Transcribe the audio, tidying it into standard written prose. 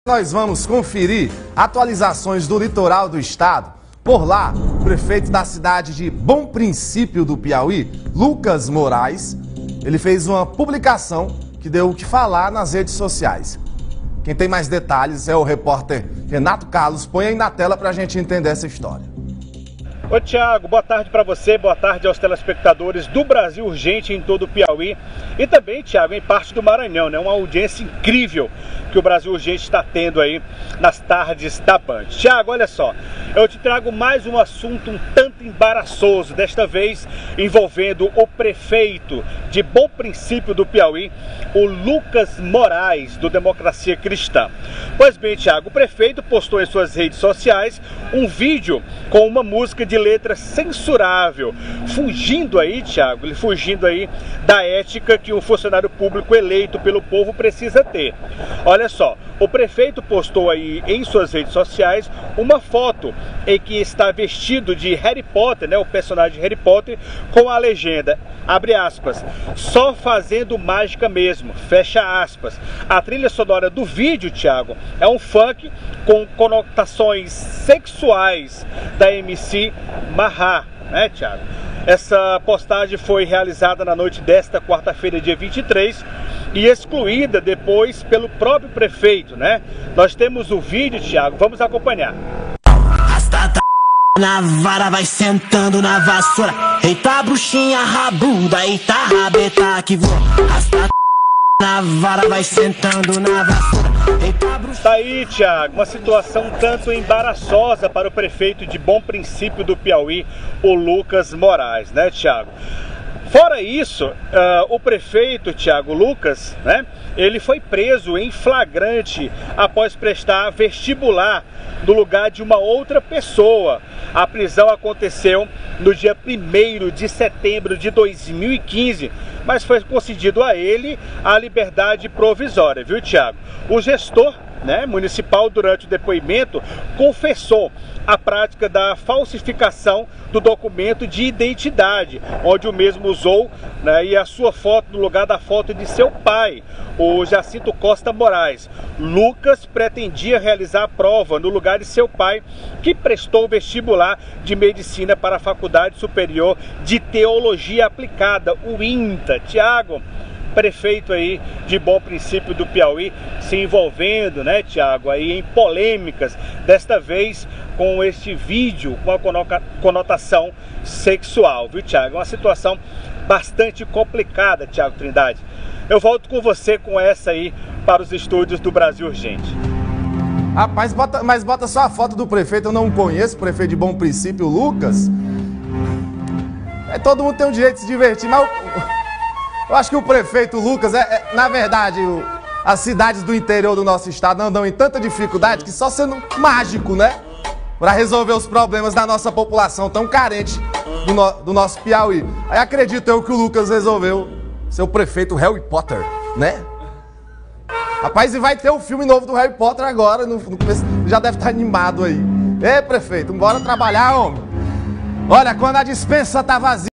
Nós vamos conferir atualizações do litoral do estado. Por lá, o prefeito da cidade de Bom Princípio do Piauí, Lucas Moraes, ele fez uma publicação que deu o que falar nas redes sociais. Quem tem mais detalhes é o repórter Renato Carlos. Põe aí na tela para a gente entender essa história. Oi, Thiago, boa tarde para você, boa tarde aos telespectadores do Brasil Urgente em todo o Piauí e também, Thiago, em parte do Maranhão, né? Uma audiência incrível que o Brasil Urgente está tendo aí nas tardes da Band. Thiago, olha só, eu te trago mais um assunto um tanto embaraçoso, desta vez envolvendo o prefeito de Bom Princípio do Piauí, o Lucas Moraes, do Democracia Cristã. Pois bem, Thiago, o prefeito postou em suas redes sociais um vídeo com uma música de letra censurável, fugindo aí, Thiago, ele fugindo aí da ética que um funcionário público eleito pelo povo precisa ter. Olha só, o prefeito postou aí em suas redes sociais uma foto em que está vestido de Harry Potter, né, o personagem de Harry Potter, com a legenda, abre aspas, só fazendo mágica mesmo, fecha aspas. A trilha sonora do vídeo, Thiago, é um funk com conotações sexuais da MC Marra, né, Thiago? Essa postagem foi realizada na noite desta quarta-feira, dia 23, e excluída depois pelo próprio prefeito, né? Nós temos o vídeo, Thiago, vamos acompanhar. Na vara vai sentando na vassoura. Eita bruxinha rabuda, eita rabeta que voa. Na vara vai sentando na vassoura. Tá aí, Thiago, uma situação um tanto embaraçosa para o prefeito de Bom Princípio do Piauí, o Lucas Moraes, né, Thiago? Fora isso, o prefeito, Thiago Lucas, né, ele foi preso em flagrante após prestar vestibular no lugar de uma outra pessoa. A prisão aconteceu no dia 1º de setembro de 2015, mas foi concedido a ele a liberdade provisória, viu, Thiago? O gestor, né, municipal, durante o depoimento, confessou a prática da falsificação do documento de identidade, onde o mesmo usou, né, e a sua foto no lugar da foto de seu pai, o Jacinto Costa Moraes. Lucas pretendia realizar a prova no lugar de seu pai, que prestou vestibular de medicina para a Faculdade Superior de Teologia Aplicada, o INTA. Thiago, prefeito aí de Bom Princípio do Piauí se envolvendo, né, Thiago, aí em polêmicas, desta vez com este vídeo com a conotação sexual, viu, Thiago? É uma situação bastante complicada, Thiago Trindade. Eu volto com você com essa aí para os estúdios do Brasil Urgente. Rapaz, mas bota só a foto do prefeito, eu não conheço o prefeito de Bom Princípio, Lucas. Todo mundo tem o direito de se divertir, mas eu acho que o prefeito Lucas, na verdade, as cidades do interior do nosso estado andam em tanta dificuldade que só sendo mágico, né? Para resolver os problemas da nossa população tão carente do nosso Piauí. Aí acredito eu que o Lucas resolveu ser o prefeito Harry Potter, né? Rapaz, e vai ter o filme novo do Harry Potter agora, já deve estar animado aí. Ei, prefeito, bora trabalhar, homem. Olha, quando a dispensa tá vazia,